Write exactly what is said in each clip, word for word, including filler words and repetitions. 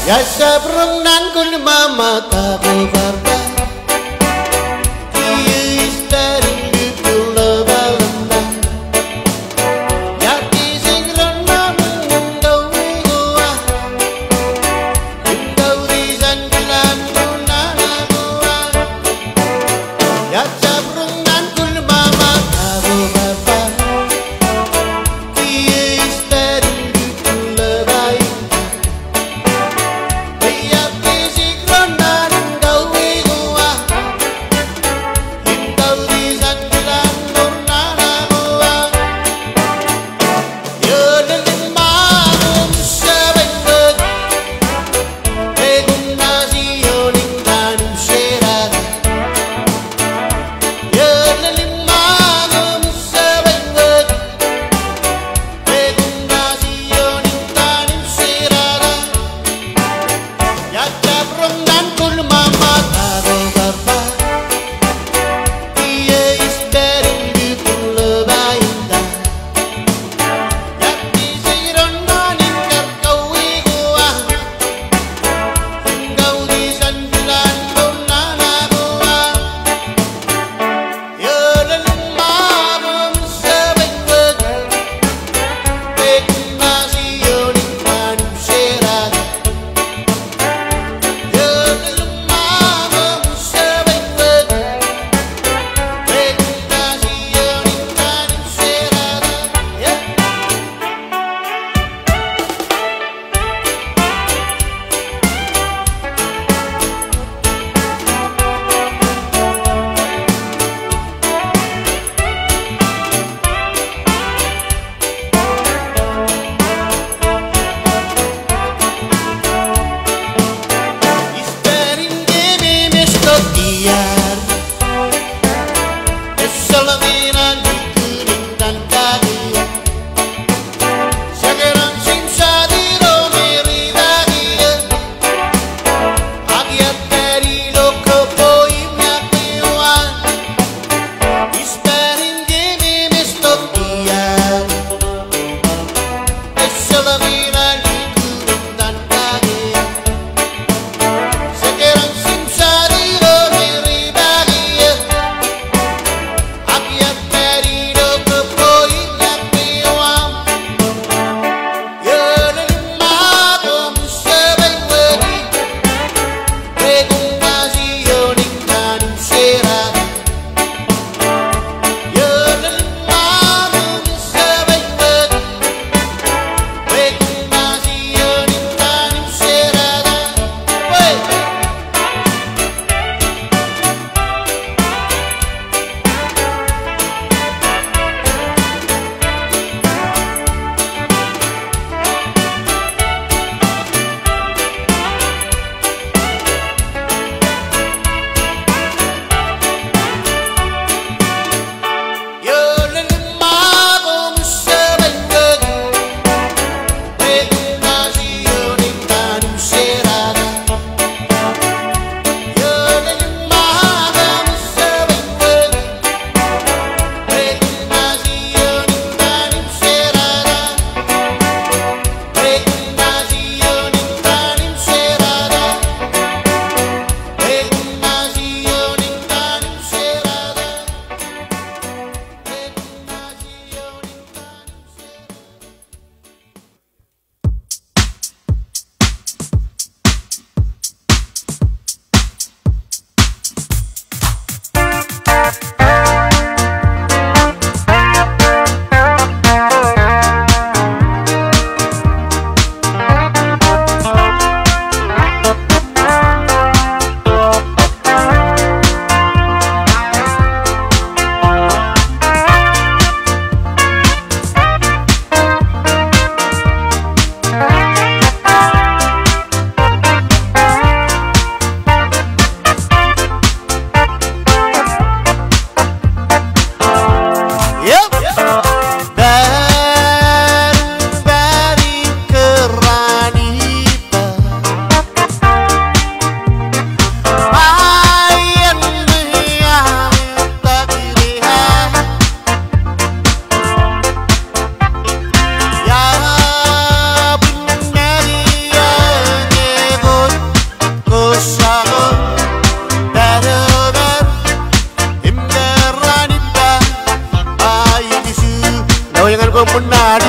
Ya sabrang nan kun mama tabu barda Kiye istarin dikula balanda Ya kising rana munggaw gua Munggaw rizan bilan kunana gua Ya sabrang nan kun mama tabu barda Kiye istarin dikula balanda Ya kising rana munggaw gua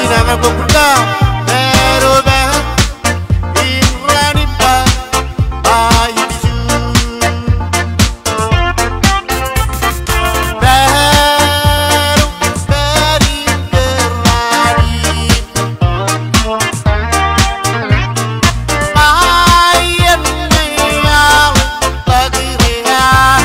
inangan pemuda Berubah Inranipa Bayi bisu Baru beri berani Mayan meyal bagi rehat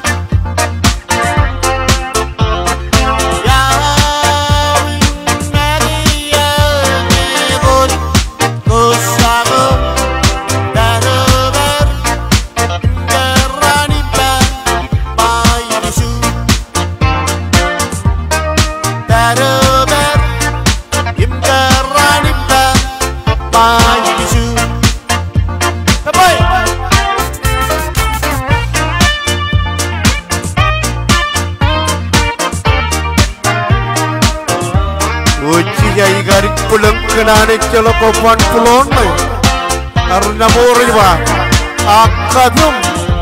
Yai garik pulang kenane celok kopan pulon mai karena mori ba akadum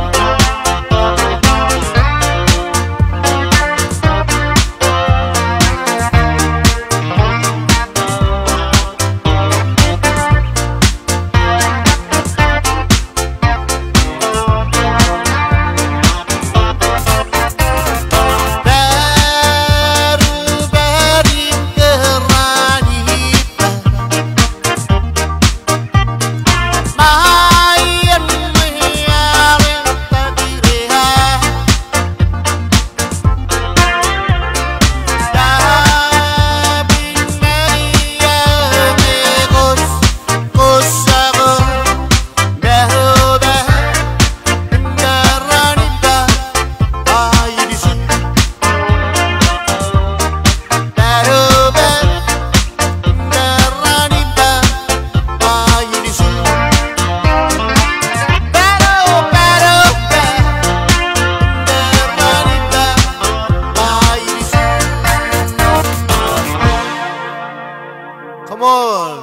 Come on.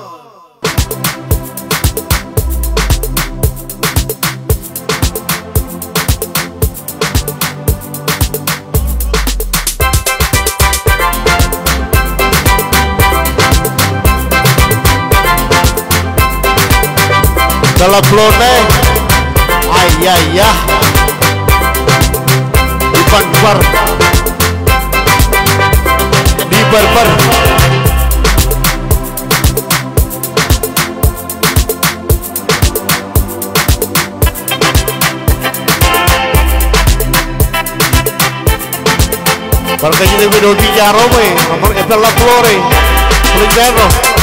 Dalam pelone, ayah ayah, di bar, di bar bar. Perché ci deve non pigliare Roma, perché per la flore, l'inverno.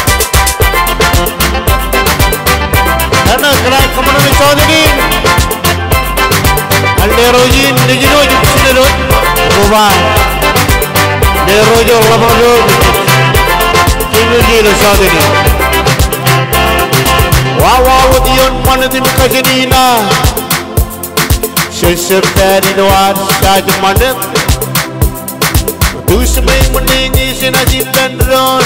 Karena kerana kamu nak tahu ni, al-nerojin, ni jenuh je sini dulu, rumah, nerojin lama dulu, ini je le tahu ni. Wow wow, dion mana di muka sini na, seserta di luar saja mana. Tu semai meninggi senasib dan ron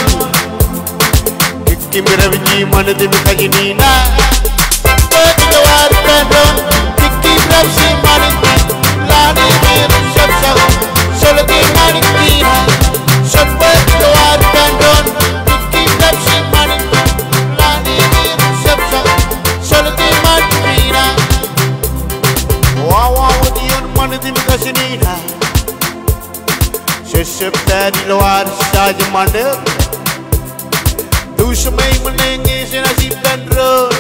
Kiki berbiji mana di muka jenina Sampai keluar dan ron Kiki berabsi manik Lani merah syab-syab Selagi manik tina Sampai keluar dan ron Kiki berabsi manik Lani merah syab-syab Selagi manik tina Wow wow dion mana di muka jenina Seserta di luar saja mana Tu semai menengis nasib dan roh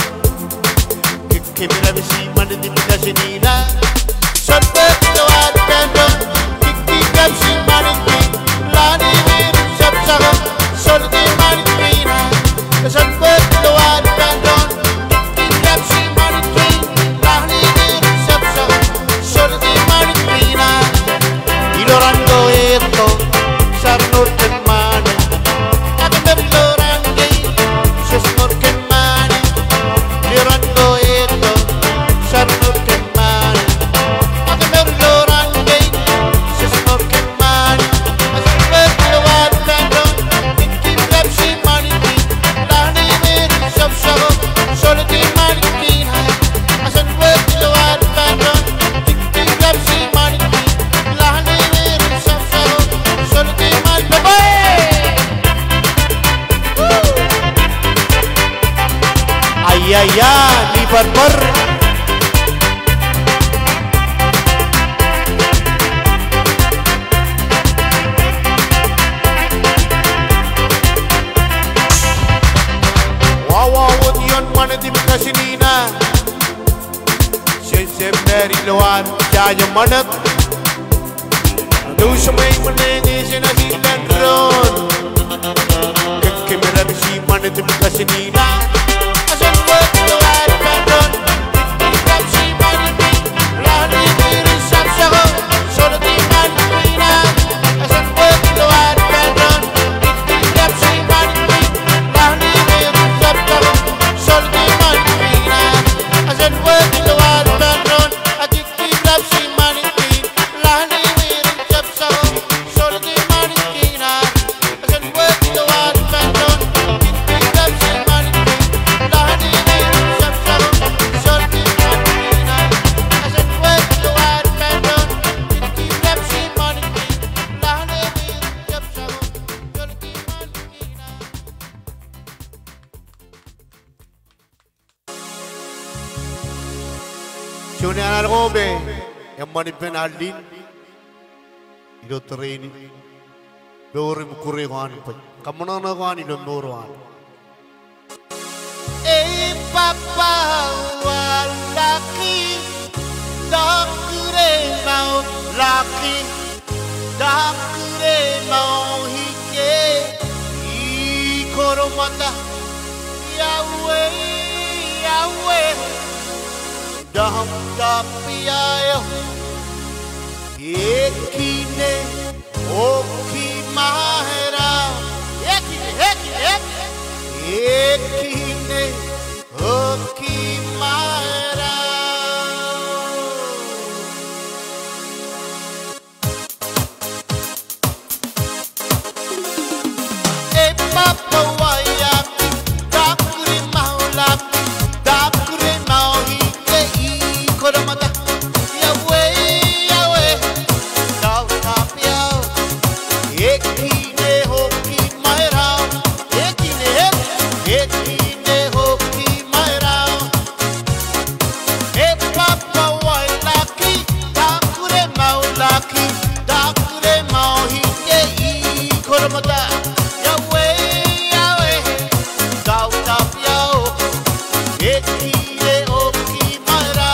Kiki berbisi mana di muka sini nak Sampai keluar dan roh Kiki berbisi mana di Lani merah syab-syab Selagi manik pina Sampai keluar dan roh Kiki berbisi mana di Lani merah syab-syab Selagi manik pina Ilorando eto sarnur kemana Aku berloranggi sesnur kemana Ilorando eto sarnur kemana Iya iya di barber. Wawa wadion mana di makasinina. Sesem dari luar jaya manat. Aduh semai menengi senasilan ron. Kekemera bisi mana di makasinina. Sione anak kobe yang mani penalin ilo tereni beore mukure kani pai kamana na kani lo moroan eh papa walaki dakure mau laki dakure mau hike I koromata yawe yawe daham dapiayo ekine oki mahera ekine ekine ekine oki mahera e papa waya dakure maulaki dakure mauhi Koromata yawe yawe dau tapiao ekine hoki maera ekine ekine hoki maera e papa wai laki dakure mau laki dakure mau hike I koromata yawe yawe dau tapiao ekine hoki maera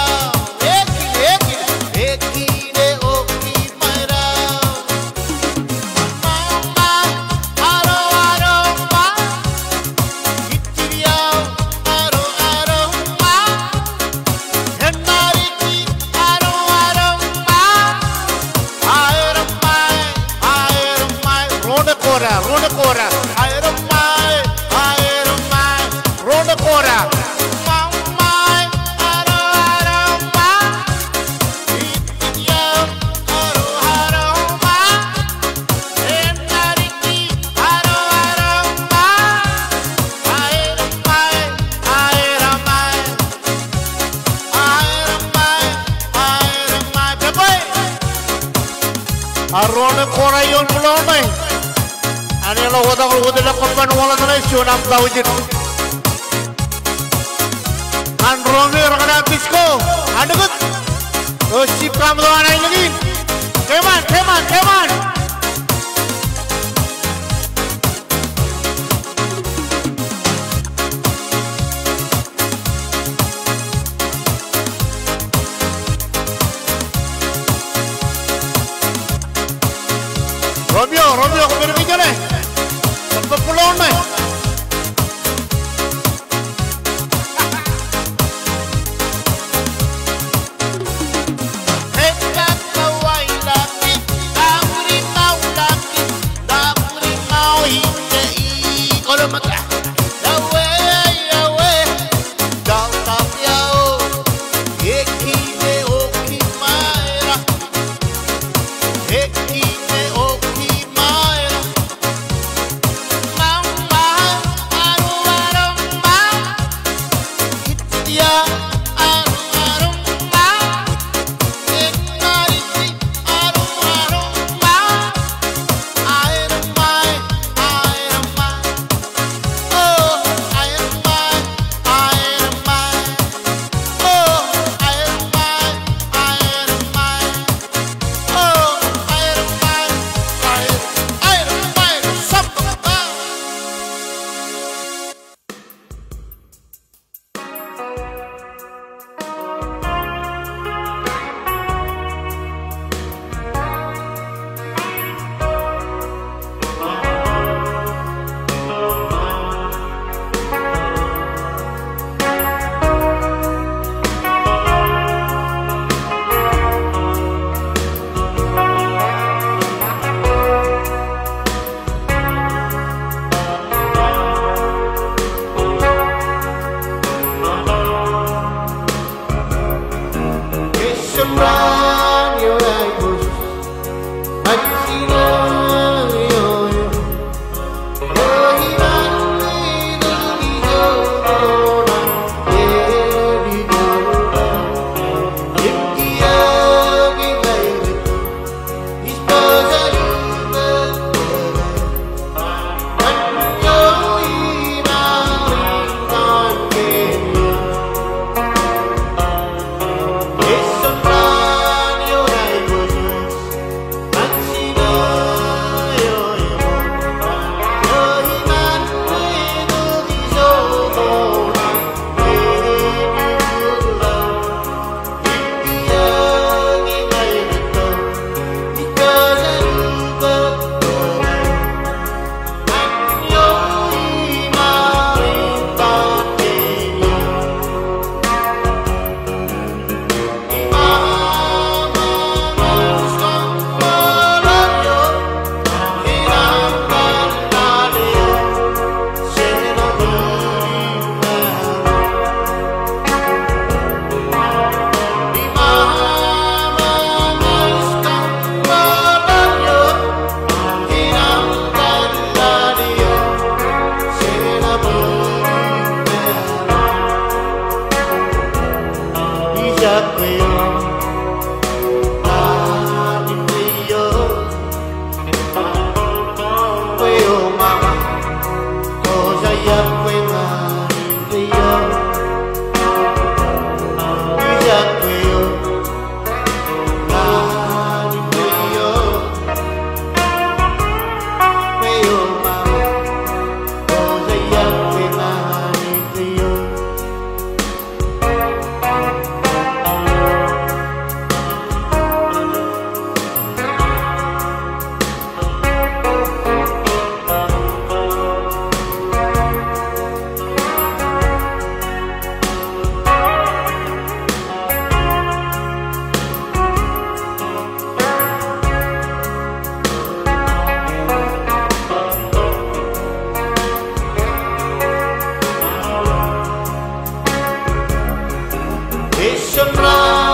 Rona Cora, Iron Mai, Iron Mai, Rona Cora, Mai, Iron Mai, Itiyo, Aro Aro Mai, Enariki, Aro Aro Mai, Iron Mai, Iron Mai, Iron Mai, Iron Mai, Beboy, Rona Cora yon belum mai. Ani lo wada ko wada la kapan wala na isyo nam tawjid an ronge ragana kisko adugut o si pram do anai lagi keman keman keman Romeo Romeo ko pero kijale Pulon mai. Hey papa wai laki, dakuri mau laki, dakuri mau hike I koromata. Yawe yawe, dau tapiao, ekine oki maera, ekine oki maera. Shabra